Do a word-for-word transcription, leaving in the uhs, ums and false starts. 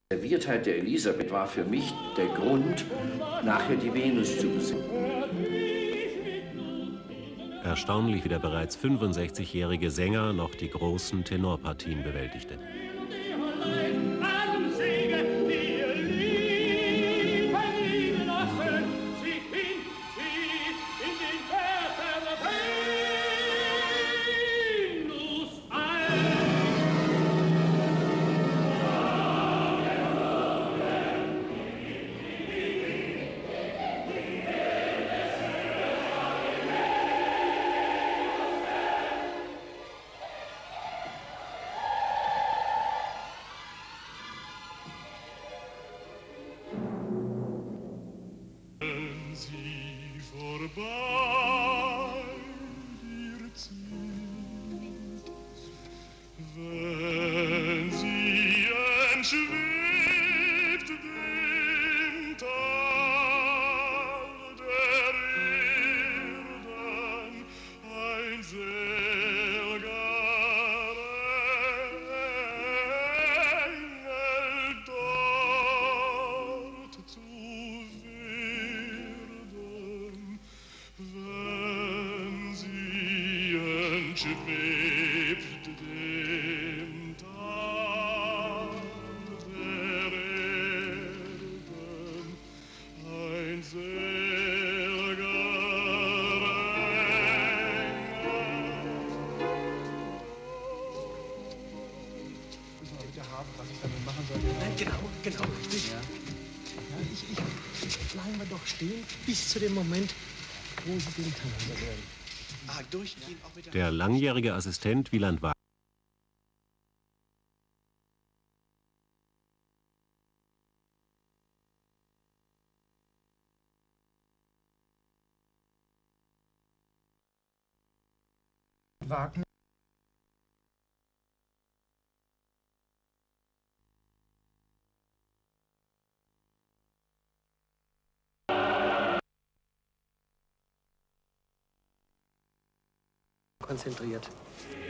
Der Serviertheit der Elisabeth war für mich der Grund, nachher die Venus zu besingen. Erstaunlich, wie der bereits fünfundsechzigjährige Sänger noch die großen Tenorpartien bewältigte. Bis zu dem Moment, wo sie den Kanal werden. Ah, durchgehen, auch mit der Der langjährige Assistent Wieland Wagner Wagner. Konzentriert.